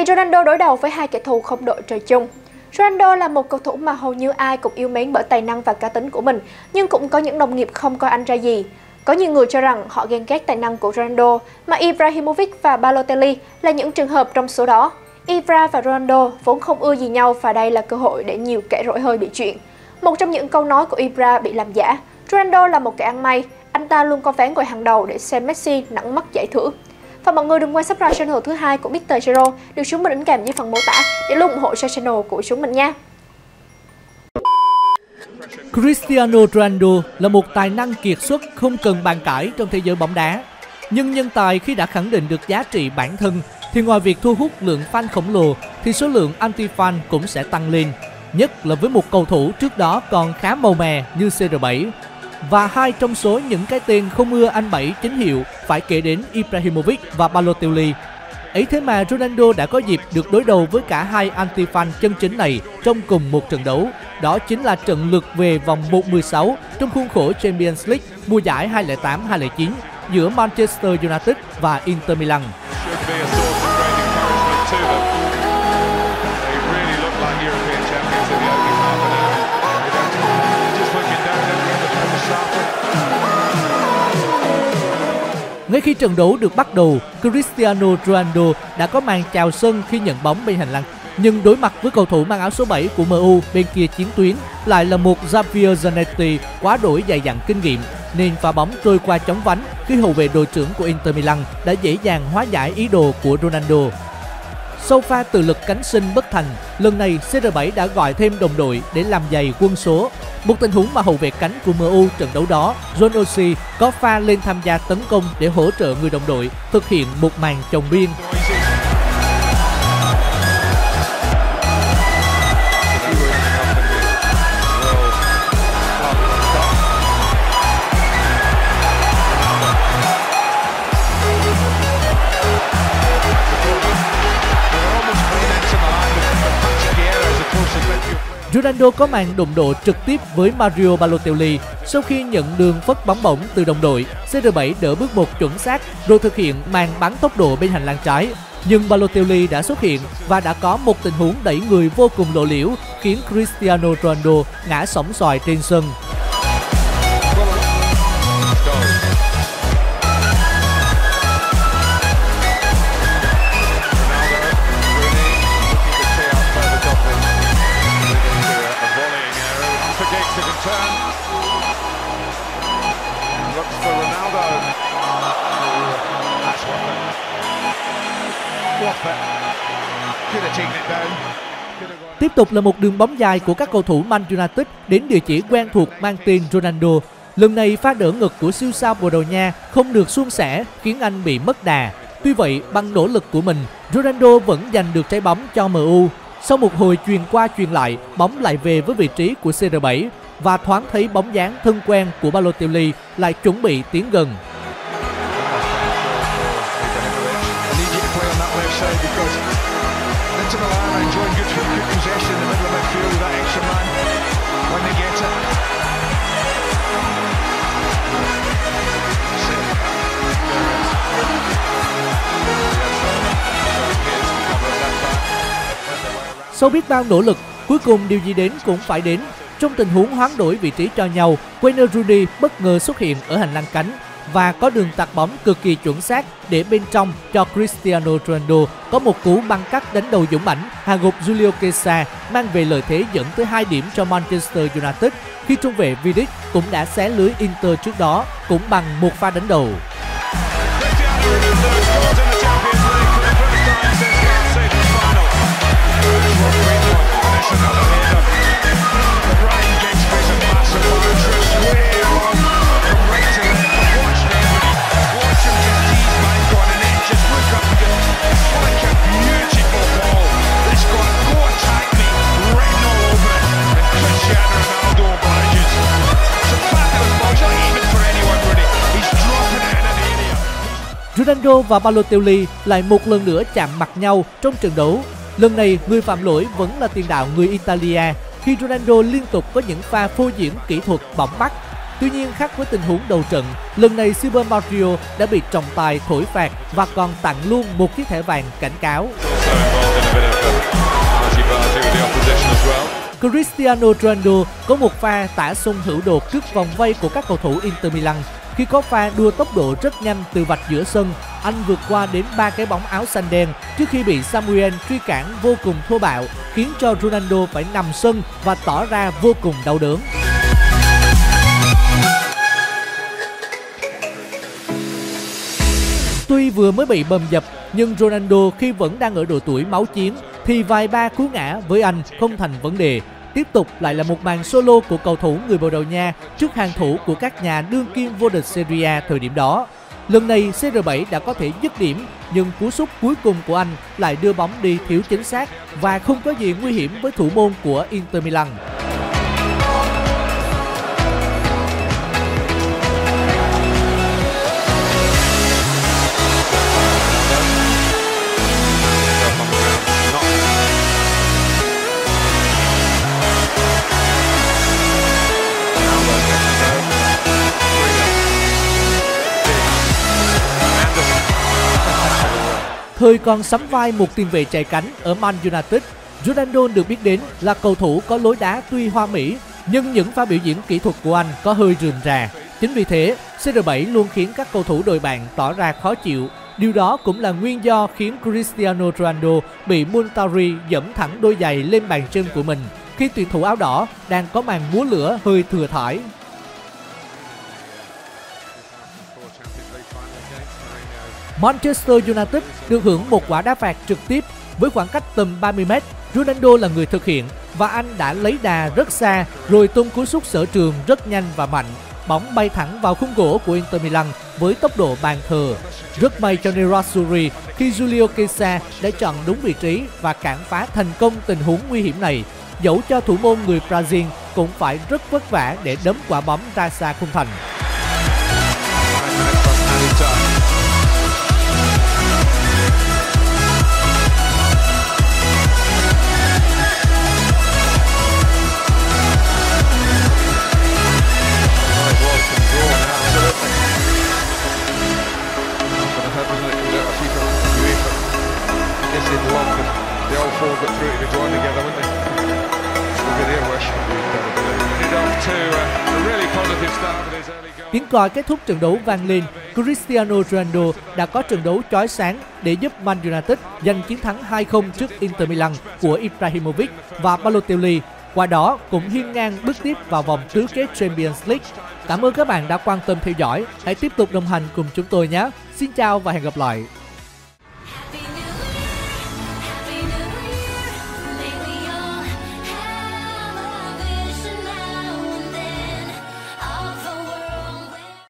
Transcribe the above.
này Ronaldo đối đầu với hai kẻ thù không đội trời chung. Ronaldo là một cầu thủ mà hầu như ai cũng yêu mến bởi tài năng và cá tính của mình, nhưng cũng có những đồng nghiệp không coi anh ra gì. Có nhiều người cho rằng họ ghen ghét tài năng của Ronaldo, mà Ibrahimovic và Balotelli là những trường hợp trong số đó. Ibra và Ronaldo vốn không ưa gì nhau và đây là cơ hội để nhiều kẻ rỗi hơi bị chuyện. Một trong những câu nói của Ibra bị làm giả: Ronaldo là một kẻ ăn may, anh ta luôn có vé ngồi hàng đầu để xem Messi nặng mất giải thưởng. Và mọi người đừng quên subscribe channel thứ hai của Mr. Zero được chúng mình đính kèm dưới phần mô tả để luôn ủng hộ cho channel của chúng mình nha. Cristiano Ronaldo là một tài năng kiệt xuất không cần bàn cãi trong thế giới bóng đá. Nhưng nhân tài khi đã khẳng định được giá trị bản thân thì ngoài việc thu hút lượng fan khổng lồ thì số lượng anti-fan cũng sẽ tăng lên. Nhất là với một cầu thủ trước đó còn khá màu mè như CR7. Và hai trong số những cái tên không ưa anh Bảy chính hiệu phải kể đến Ibrahimovic và Balotelli. Ấy thế mà Ronaldo đã có dịp được đối đầu với cả hai anti-fan chân chính này trong cùng một trận đấu. Đó chính là trận lượt về vòng 1/16 trong khuôn khổ Champions League mùa giải 2008-2009 giữa Manchester United và Inter Milan. Ngay khi trận đấu được bắt đầu, Cristiano Ronaldo đã có màn chào sân khi nhận bóng bên hành lang. Nhưng đối mặt với cầu thủ mang áo số 7 của MU bên kia chiến tuyến lại là một Javier Zanetti quá đổi dày dặn kinh nghiệm, nên pha bóng trôi qua chóng vánh khi hậu vệ đội trưởng của Inter Milan đã dễ dàng hóa giải ý đồ của Ronaldo. Sau pha tự lực cánh sinh bất thành, lần này CR7 đã gọi thêm đồng đội để làm dày quân số. Một tình huống mà hậu vệ cánh của MU trận đấu đó, John Oshie, có pha lên tham gia tấn công để hỗ trợ người đồng đội thực hiện một màn chồng biên. Ronaldo có màn đụng độ trực tiếp với Mario Balotelli sau khi nhận đường phất bóng bổng từ đồng đội. CR7 đỡ bước một chuẩn xác rồi thực hiện màn bắn tốc độ bên hành lang trái. Nhưng Balotelli đã xuất hiện và đã có một tình huống đẩy người vô cùng lộ liễu khiến Cristiano Ronaldo ngã sóng xoài trên sân. Tiếp tục là một đường bóng dài của các cầu thủ Man United đến địa chỉ quen thuộc mang tên Ronaldo. Lần này pha đỡ ngực của siêu sao Bồ Đào Nha không được suôn sẻ khiến anh bị mất đà. Tuy vậy, bằng nỗ lực của mình, Ronaldo vẫn giành được trái bóng cho MU. Sau một hồi chuyền qua chuyền lại, bóng lại về với vị trí của CR7 và thoáng thấy bóng dáng thân quen của Balotelli lại chuẩn bị tiến gần. Sau biết bao nỗ lực, cuối cùng điều gì đến cũng phải đến. Trong tình huống hoán đổi vị trí cho nhau, Wayne Rooney bất ngờ xuất hiện ở hành lang cánh và có đường tạt bóng cực kỳ chuẩn xác để bên trong cho Cristiano Ronaldo có một cú băng cắt đánh đầu dũng mãnh hạ gục Julio Cesar, mang về lợi thế dẫn tới 2 điểm cho Manchester United khi trung vệ Vidic cũng đã xé lưới Inter trước đó cũng bằng một pha đánh đầu. Ronaldo và Balotelli lại một lần nữa chạm mặt nhau trong trận đấu. Lần này, người phạm lỗi vẫn là tiền đạo người Italia khi Ronaldo liên tục có những pha phô diễn kỹ thuật bỏng mắt. Tuy nhiên, khác với tình huống đầu trận, lần này Super Mario đã bị trọng tài thổi phạt và còn tặng luôn một chiếc thẻ vàng cảnh cáo. Cristiano Ronaldo có một pha tả xung hữu đột trước vòng vây của các cầu thủ Inter Milan. Khi có pha đua tốc độ rất nhanh từ vạch giữa sân, anh vượt qua đến 3 cái bóng áo xanh đen trước khi bị Samuel truy cản vô cùng thô bạo, khiến cho Ronaldo phải nằm sân và tỏ ra vô cùng đau đớn. Tuy vừa mới bị bầm dập, nhưng Ronaldo khi vẫn đang ở độ tuổi máu chiến thì vài ba cú ngã với anh không thành vấn đề. Tiếp tục lại là một màn solo của cầu thủ người Bồ Đào Nha trước hàng thủ của các nhà đương kim vô địch Serie A thời điểm đó. Lần này CR7 đã có thể dứt điểm, nhưng cú sút cuối cùng của anh lại đưa bóng đi thiếu chính xác và không có gì nguy hiểm với thủ môn của Inter Milan. Thời còn sắm vai một tiền vệ chạy cánh ở Man United, Ronaldo được biết đến là cầu thủ có lối đá tuy hoa mỹ, nhưng những pha biểu diễn kỹ thuật của anh có hơi rườm rà. Chính vì thế, CR7 luôn khiến các cầu thủ đội bạn tỏ ra khó chịu. Điều đó cũng là nguyên do khiến Cristiano Ronaldo bị Montari giẫm thẳng đôi giày lên bàn chân của mình khi tuyển thủ áo đỏ đang có màn múa lửa hơi thừa thãi. Manchester United được hưởng một quả đá phạt trực tiếp với khoảng cách tầm 30 m. Ronaldo là người thực hiện và anh đã lấy đà rất xa rồi tung cú sút sở trường rất nhanh và mạnh. Bóng bay thẳng vào khung gỗ của Inter Milan với tốc độ bàn thờ. Rất may cho Nerazzurri khi Julio Cesar đã chọn đúng vị trí và cản phá thành công tình huống nguy hiểm này. Dẫu cho thủ môn người Brazil cũng phải rất vất vả để đấm quả bóng ra xa khung thành. Tiếng còi kết thúc trận đấu vang lên. Cristiano Ronaldo đã có trận đấu chói sáng để giúp Man United giành chiến thắng 2-0 trước Inter Milan của Ibrahimovic và Balotelli, qua đó cũng hiên ngang bước tiếp vào vòng tứ kết Champions League. Cảm ơn các bạn đã quan tâm theo dõi. Hãy tiếp tục đồng hành cùng chúng tôi nhé. Xin chào và hẹn gặp lại.